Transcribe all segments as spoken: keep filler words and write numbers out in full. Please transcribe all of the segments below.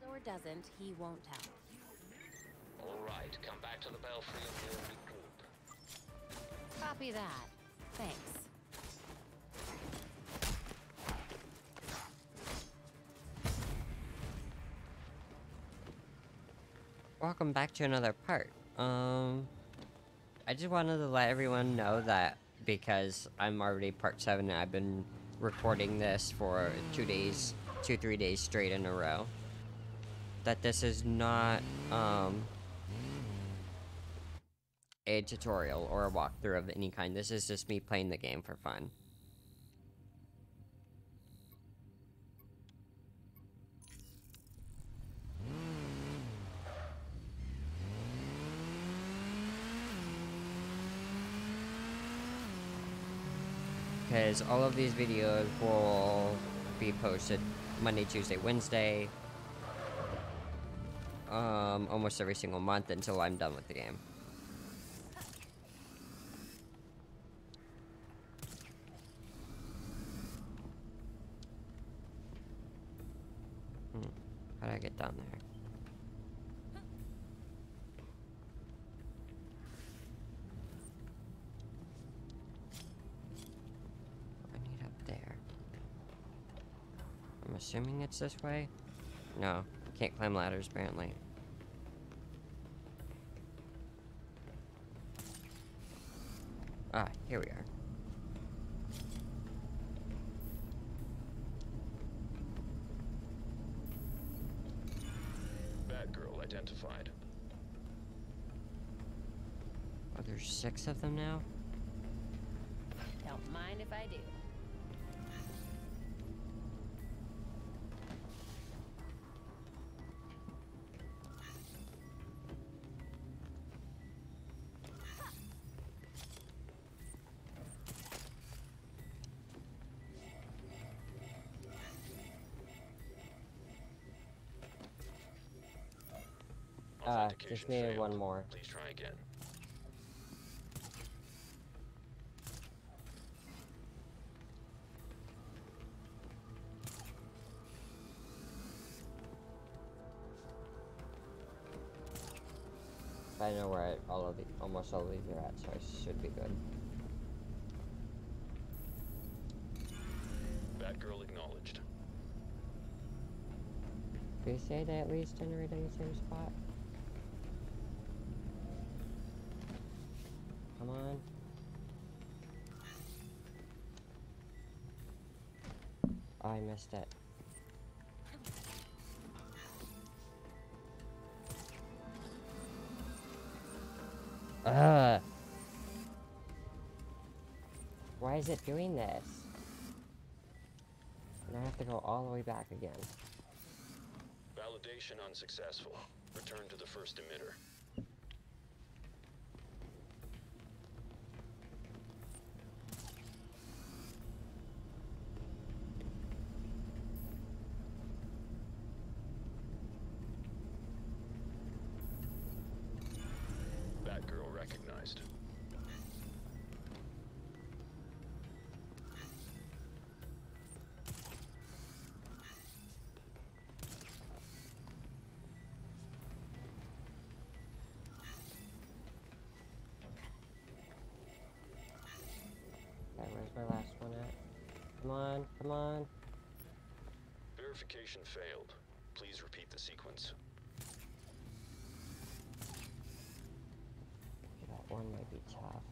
or doesn't, he won't tell. All right, come back to the Belfry and we'll regroup. Copy that. Thanks. Welcome back to another part. Um, I just wanted to let everyone know that because I'm already part seven, and I've been recording this for two days, two, three days straight in a row. That this is not, um, a tutorial or a walkthrough of any kind. This is just me playing the game for fun. Because all of these videos will be posted Monday, Tuesday, Wednesday, um, almost every single month until I'm done with the game. Hmm. How do I get down there? I need up there. I'm assuming it's this way? No, can't climb ladders apparently. Ah, here we are. Batgirl identified. Oh, there's six of them now? Don't mind if I do. Ah, Authentication just needed failed. one more. Please try again. I know where I, all of the, almost all of these are at, so I should be good. Batgirl acknowledged. Do you say they at least generate in the same spot? Come on. Oh, I missed it. Ugh! Why is it doing this? And I have to go all the way back again. Validation unsuccessful. Return to the first emitter. Batgirl recognized. Okay, where's my last one at? Come on, come on. Verification failed. Please repeat the sequence. That one might be tough.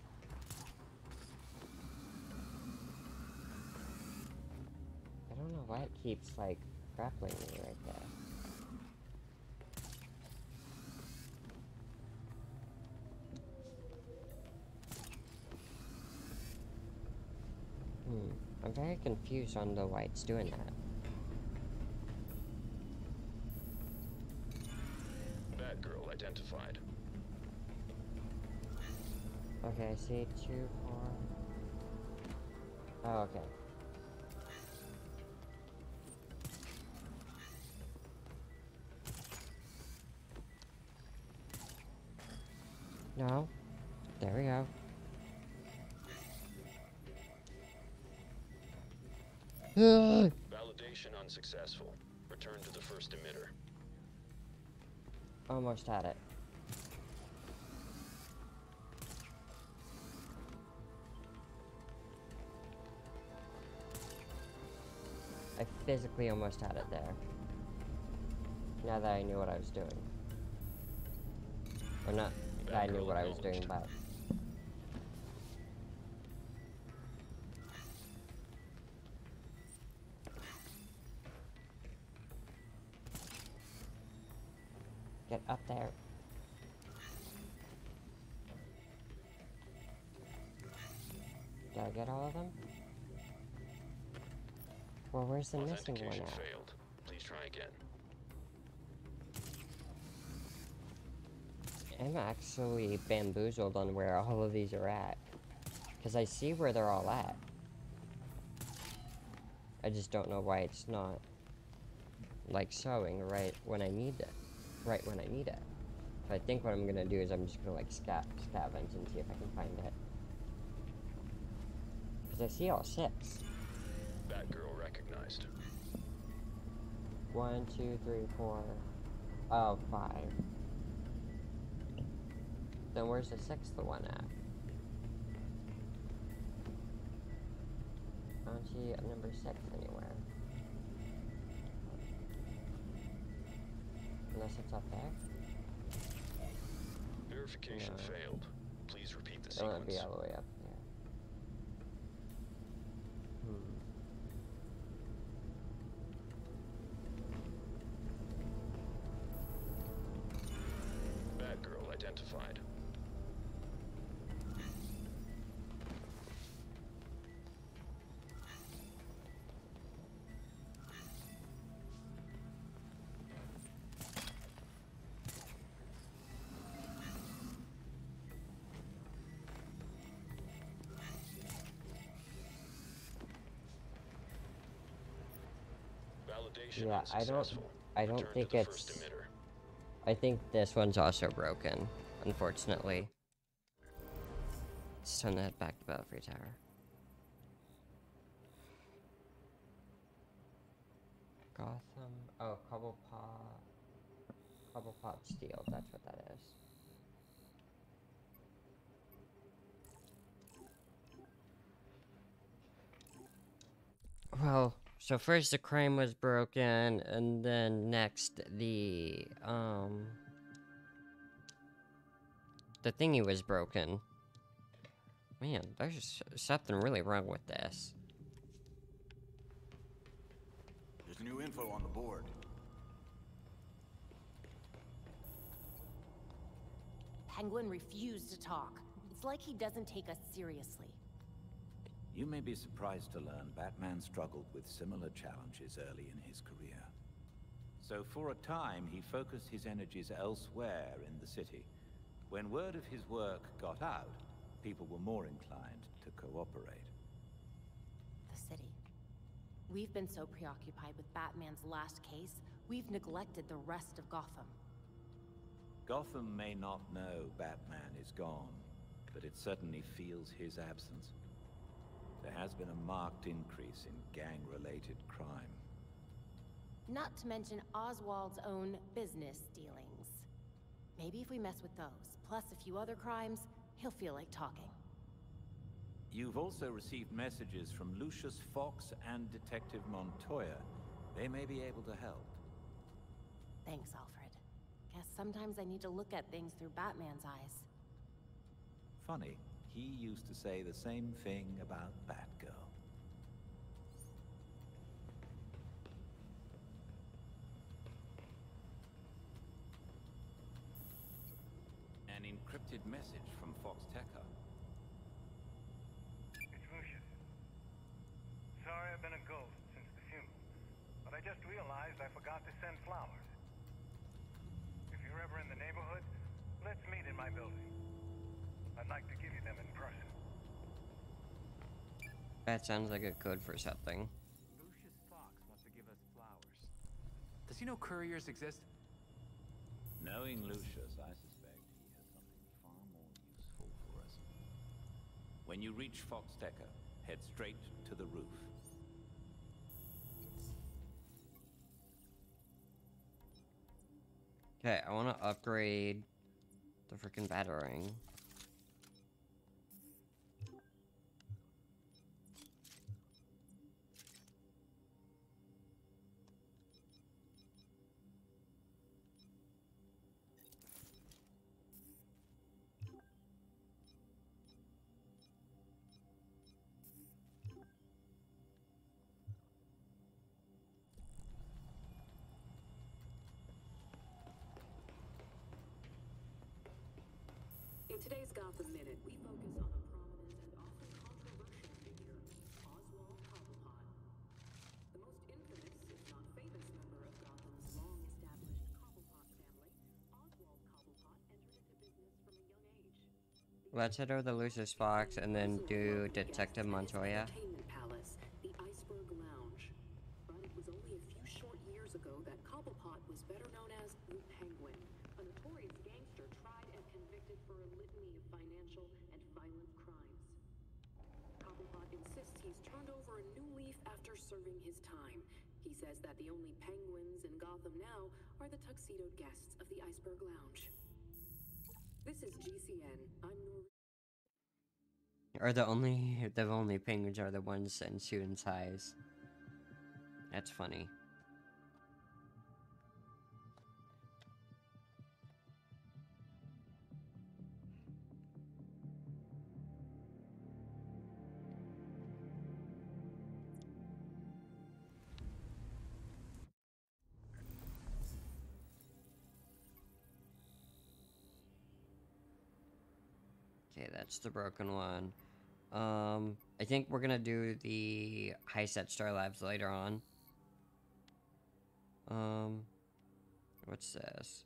I don't know why it keeps, like, grappling me right there. Hmm. I'm very confused on the why it's doing that. Batgirl identified. Okay, I see two, four. Oh, okay. No. There we go. Validation unsuccessful. Return to the first emitter. Almost had it. I physically almost had it there. Now that I knew what I was doing. Or not that I knew what I was doing, but... Get up there. Did I get all of them? Well, where's the missing one Authentication at? failed. Please try again. I'm actually bamboozled on where all of these are at. Because I see where they're all at. I just don't know why it's not, like, showing right when I need it. Right when I need it. So I think what I'm gonna do is I'm just gonna, like, scat scavenge and see if I can find it. Because I see all six. Batgirl recognized. One, two, three, four. Oh, five. Then where's the sixth one at? I don't see a number six anywhere. Unless it's up there. Verification No. failed. Please repeat the Don't let it sequence. be all the way up there. Hmm. Batgirl identified. Validation Yeah, I don't- unsuccessful. I don't Return to think the it's- first emitter. I think this one's also broken, unfortunately. Let's turn that back to Belfry Tower. Gotham. Oh, Cobblepot. Cobblepot Steel, that's what that is. Well, so first the crime was broken, and then next the, um... the thingy was broken. Man, there's something really wrong with this. There's new info on the board. Penguin refused to talk. It's like he doesn't take us seriously. You may be surprised to learn Batman struggled with similar challenges early in his career. So for a time, he focused his energies elsewhere in the city. When word of his work got out, people were more inclined to cooperate. The city. We've been so preoccupied with Batman's last case, we've neglected the rest of Gotham. Gotham may not know Batman is gone, but it certainly feels his absence. There has been a marked increase in gang-related crime. Not to mention Oswald's own business dealings. Maybe if we mess with those, plus a few other crimes, he'll feel like talking. You've also received messages from Lucius Fox and Detective Montoya. They may be able to help. Thanks, Alfred. Guess sometimes I need to look at things through Batman's eyes. Funny, he used to say the same thing about Batgirl. An encrypted message from Fox Tekka. It's Lucius. Sorry I've been a ghost since the funeral, but I just realized I forgot to send flowers. If you're ever in the neighborhood, let's meet in my building. I'd like to give you them in person. That sounds like a code for something. Lucius Fox wants to give us flowers. Does he know couriers exist? Knowing Lucius, I suspect he has something far more useful for us. When you reach Fox Tekka, head straight to the roof. Okay, I want to upgrade the freaking batarang. In today's Gotham Minute, we focus on a prominent and often controversial figure, Oswald Cobblepot. The most infamous, if not famous, member of Gotham's long-established Cobblepot family, Oswald Cobblepot entered into business from a young age. Let's head over the Lucius Fox and then do Detective Montoya. Entertainment palace, the Iceberg Lounge. But it was only a few short years ago that Cobblepot was better known as the Penguin, a notorious gangster tried and convicted for a litany of financial and violent crimes. Cobblepot insists he's turned over a new leaf after serving his time. He says that the only penguins in Gotham now are the tuxedoed guests of the Iceberg Lounge. This is G C N. I'm Nor. Or the only the only penguins are the ones in suit and ties. That's funny. Okay, that's the broken one. Um, I think we're gonna do the heist at Star Labs later on. Um, what's this?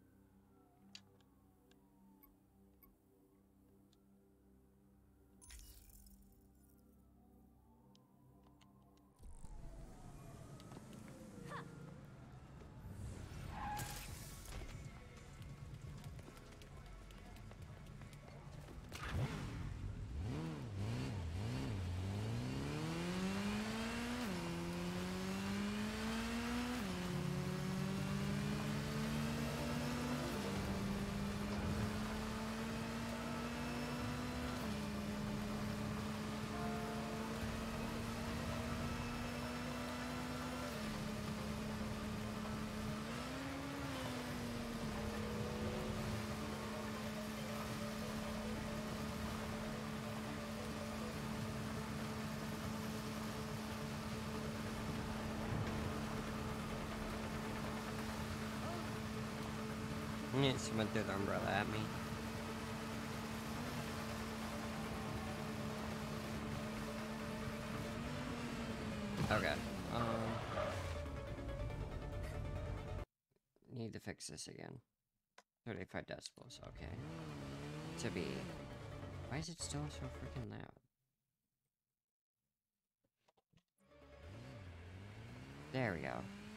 Yeah, someone threw the umbrella at me. Okay. Um. Need to fix this again. thirty-five decibels. Okay. To be. Why is it still so freaking loud? There we go.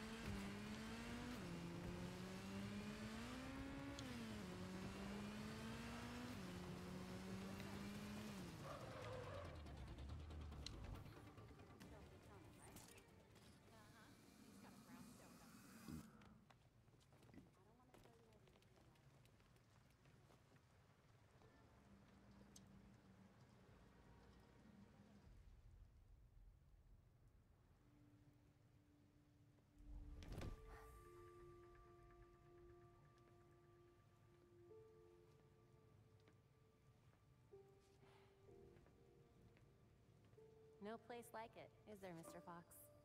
No place like it, is there, Mister Fox?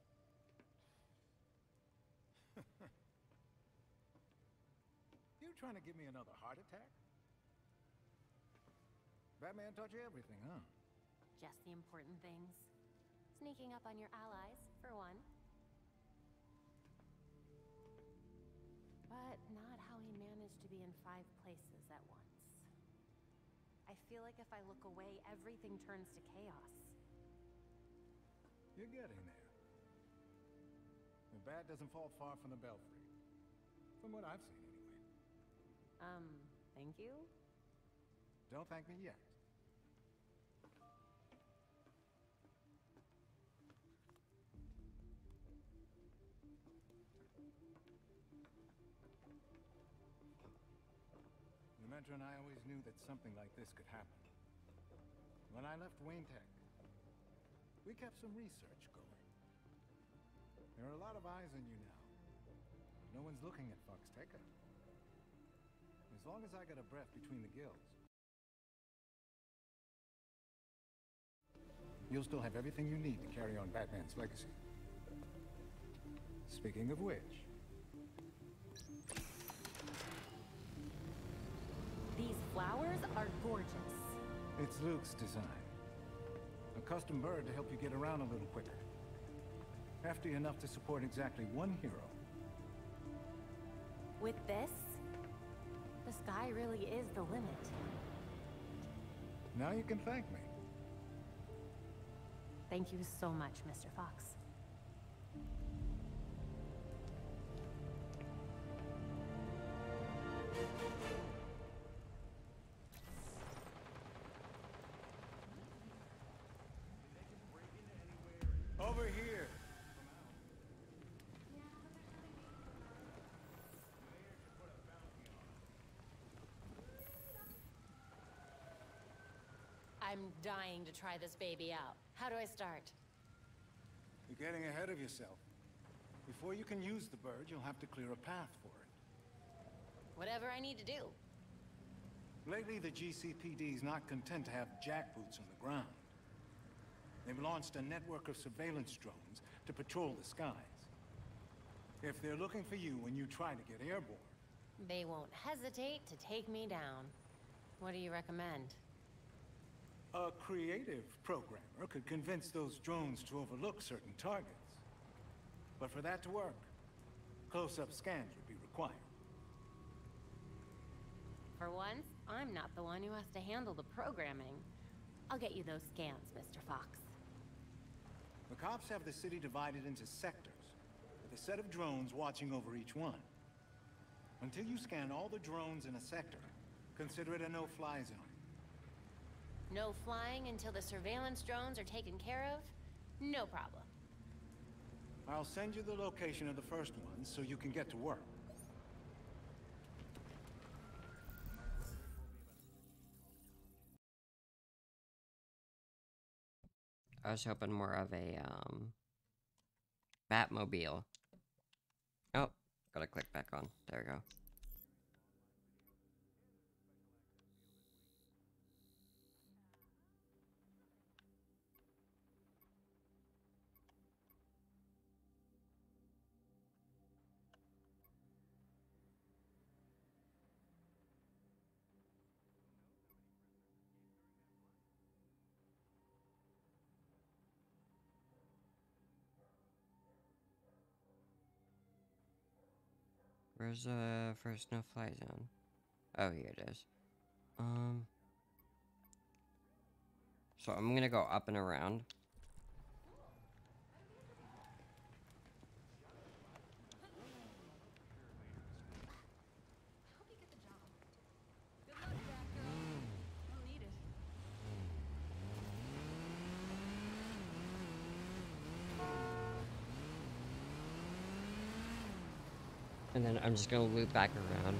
You trying to give me another heart attack? Batman taught you everything, huh? Just the important things. Sneaking up on your allies, for one. But not how he managed to be in five places at once. I feel like if I look away, everything turns to chaos. You're getting there. The bat doesn't fall far from the belfry. From what I've seen, anyway. Um, thank you? Don't thank me yet. Demetra and I always knew that something like this could happen. When I left Wayne Tech, we kept some research going. There are a lot of eyes on you now. No one's looking at Foxteca. As long as I got a breath between the gills, you'll still have everything you need to carry on Batman's legacy. Speaking of which... These flowers are gorgeous. It's Luke's design. A custom bird to help you get around a little quicker. Hefty enough to support exactly one hero. With this, the sky really is the limit. Now you can thank me. Thank you so much, Mister Fox. Over here. I'm dying to try this baby out. How do I start? You're getting ahead of yourself. Before you can use the bird, you'll have to clear a path for it. Whatever I need to do. Lately, the G C P D's not content to have jackboots on the ground. They've launched a network of surveillance drones to patrol the skies. If they're looking for you when you try to get airborne... They won't hesitate to take me down. What do you recommend? A creative programmer could convince those drones to overlook certain targets. But for that to work, close-up scans would be required. For once, I'm not the one who has to handle the programming. I'll get you those scans, Mister Fox. The cops have the city divided into sectors, with a set of drones watching over each one. Until you scan all the drones in a sector, consider it a no-fly zone. No flying until the surveillance drones are taken care of? No problem. I'll send you the location of the first one so you can get to work. I was hoping more of a, um, Batmobile. Oh, gotta click back on. There we go. Where's the first no-fly zone? Oh, here it is. Um. So I'm gonna go up and around. And then I'm just gonna loop back around.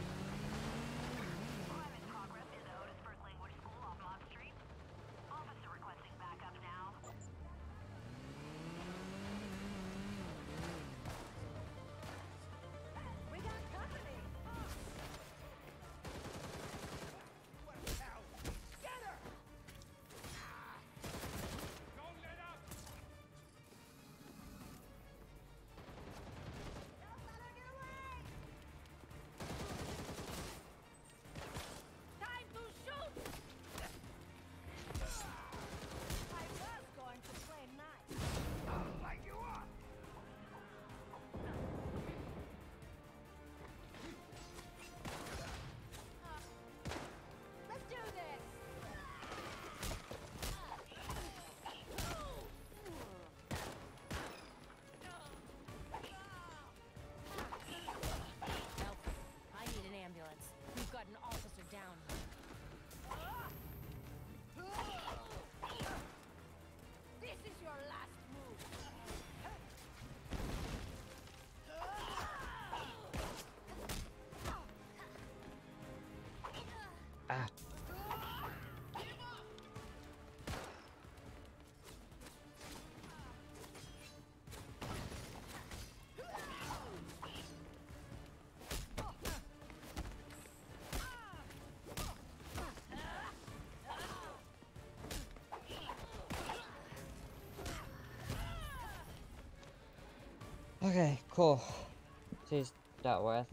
Okay, cool. She's dealt with.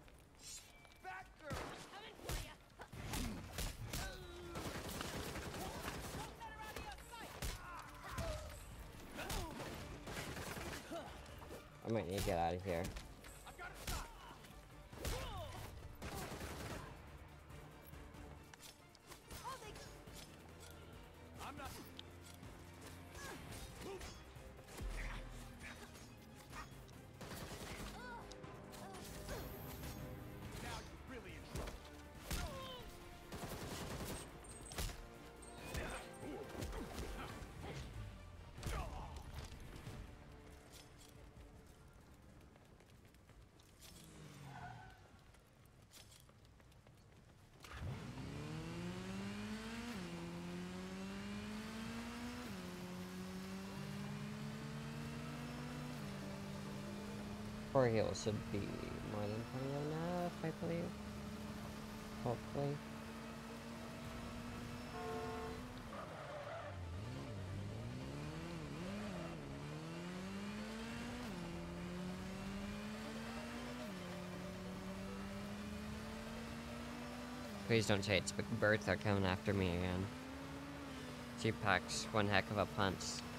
I might need to get out of here. Four heals should be more than plenty enough, I believe. Hopefully. Please don't say it's Bertha coming after me again. She packs one heck of a punch.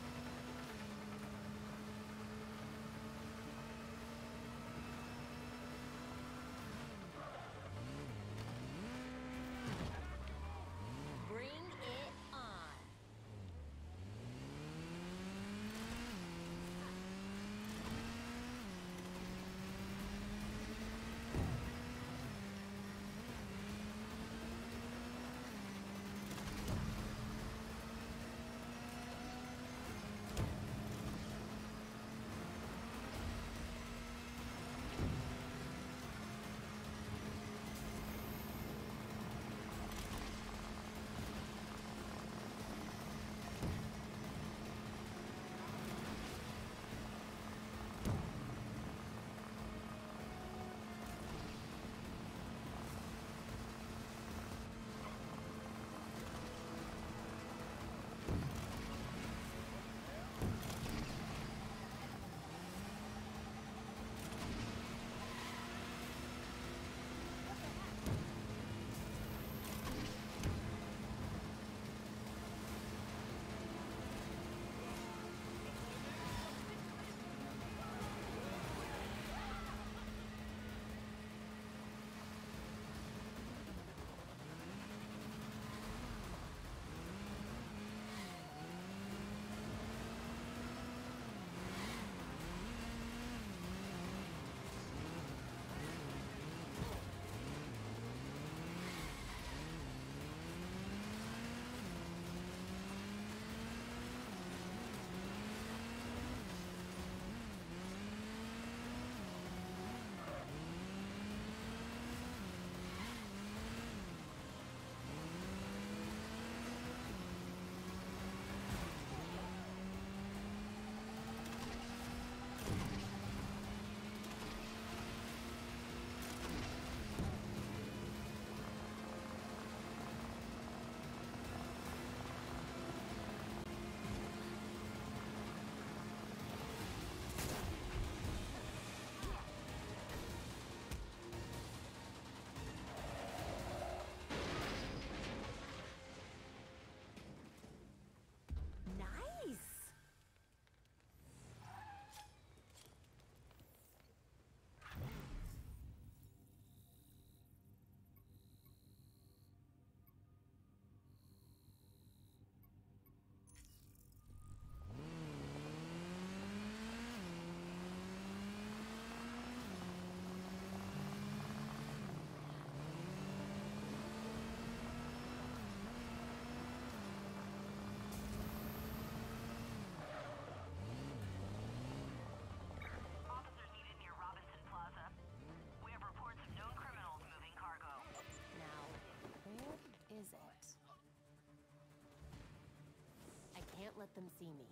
Let them see me.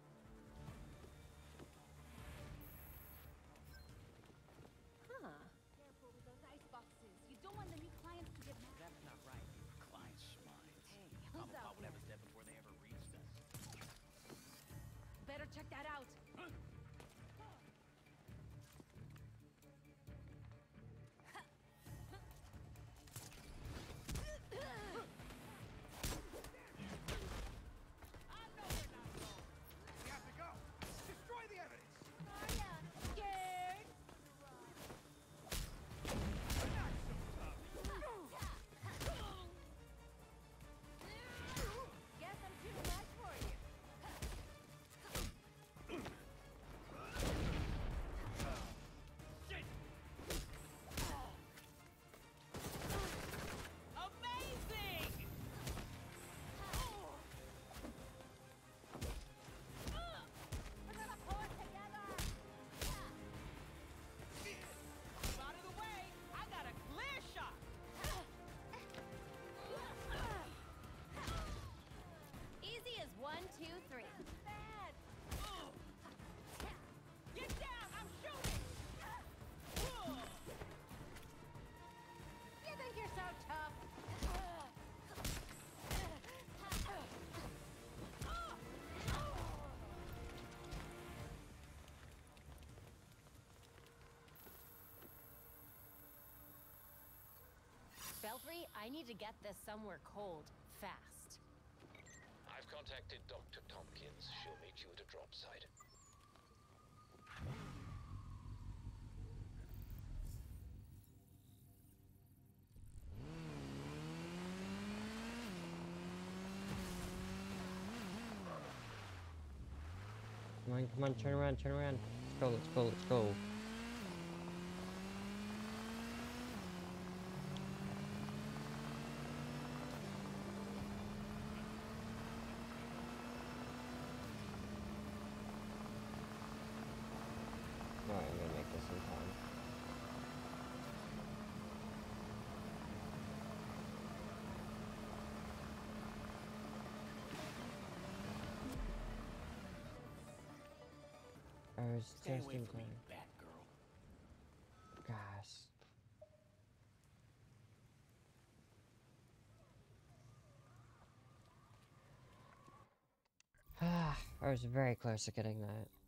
Huh. Careful with those ice boxes. You don't want the new clients to get mad. That's not right. Clients' minds. Hey, who's out would there? have us dead before they ever reached us. Better check that out. Belfry, I need to get this somewhere cold, fast. I've contacted Doctor Tompkins. She'll meet you at a drop site. Come on, come on, turn around, turn around. Let's go, let's go, let's go. Alright, I'm gonna make this in time. I was Stay just away in from me, time. Batgirl. Gosh. I was very close to getting that.